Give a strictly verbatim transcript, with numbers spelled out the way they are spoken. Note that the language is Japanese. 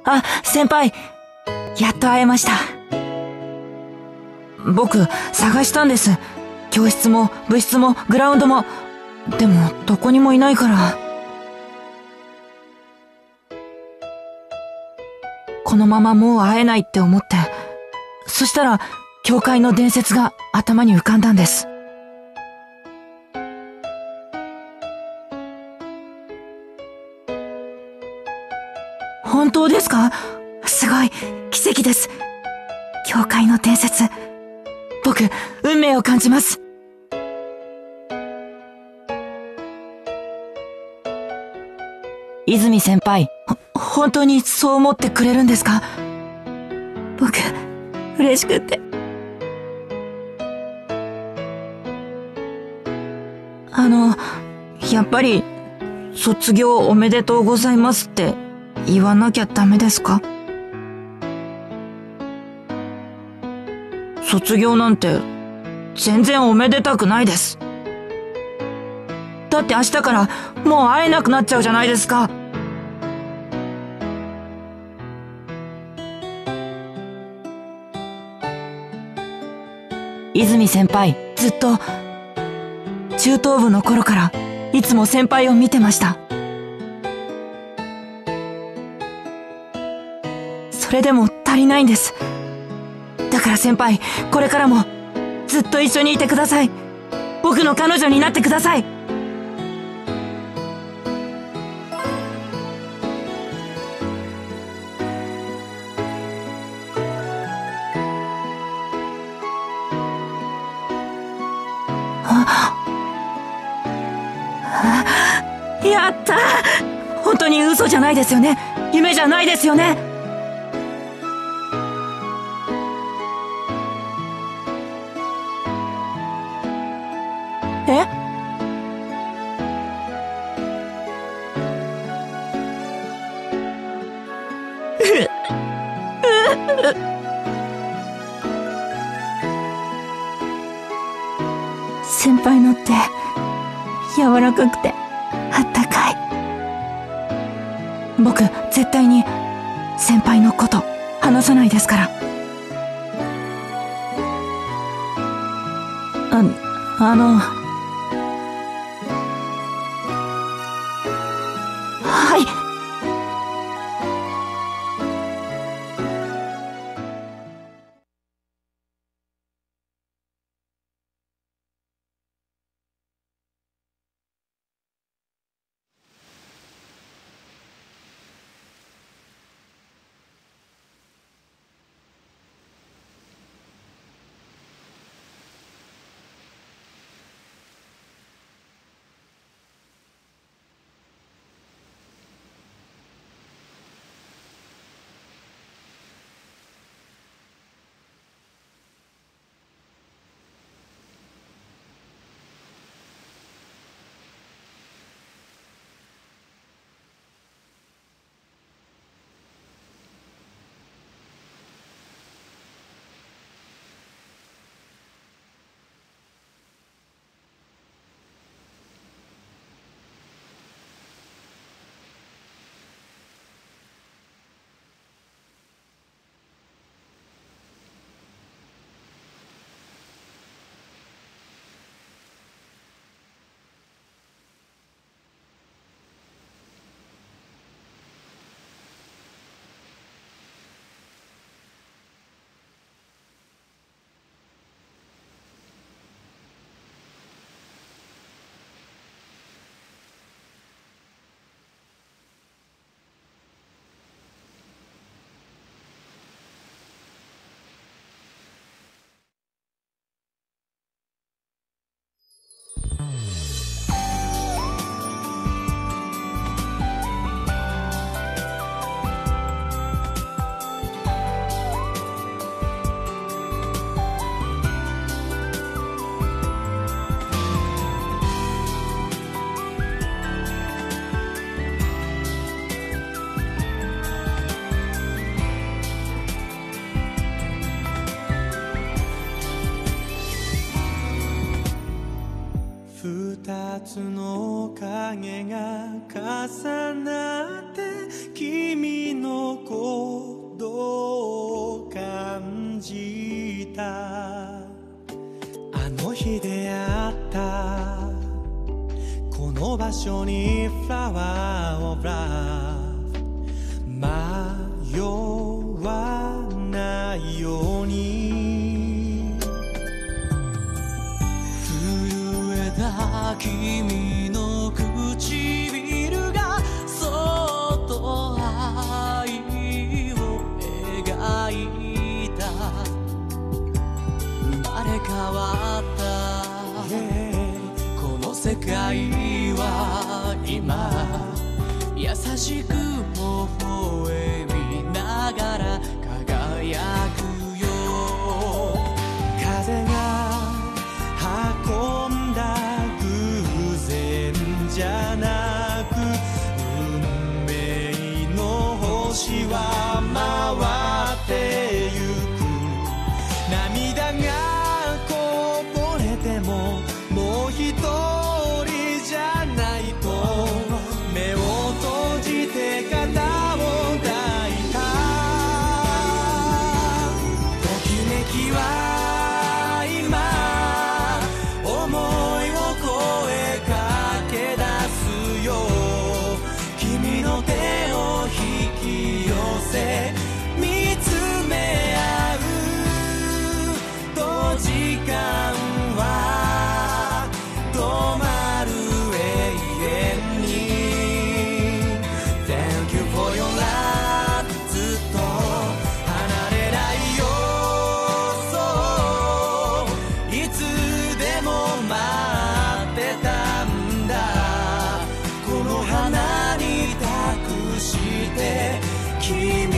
あ、先輩。やっと会えました。僕、探したんです。教室も部室もグラウンドも。でも、どこにもいないから。このままもう会えないって思って。そしたら、教会の伝説が頭に浮かんだんです。本当ですか？すごい、奇跡です。教会の伝説。僕、運命を感じます。泉先輩、ほ、本当にそう思ってくれるんですか？僕、嬉しくって。あの、やっぱり、卒業おめでとうございますって言わなきゃダメですか？卒業なんて、全然おめでたくないです。だって明日からもう会えなくなっちゃうじゃないですか。泉先輩、ずっと、中等部の頃からいつも先輩を見てました。それでも足りないんです。だから先輩、これからもずっと一緒にいてください。僕の彼女になってください。やったー！本当に嘘じゃないですよね。夢じゃないですよね。え？先輩の手、柔らかくてあったかい。僕、絶対に先輩のこと話さないですから。あ、あの、はい。 二つの影が重なって君の声じたあの日出会ったこの場所にフラワーオブラブ迷わないように震えた君の唇がそっと愛を描いた生まれ変わった、yeah. この世界は今優しく微笑みながら輝くよ風が運んだ偶然じゃなく運命の星は回ってゆく涙がこぼれてももう一人じゃないと目を閉じて肩を抱いたときめきは今思いを声かけ出すよ君の手を引き寄せ見つめ合うと時間は止まる永遠に Thank you for your love ずっと離れないよそういつでも待ってたんだこの花に託して君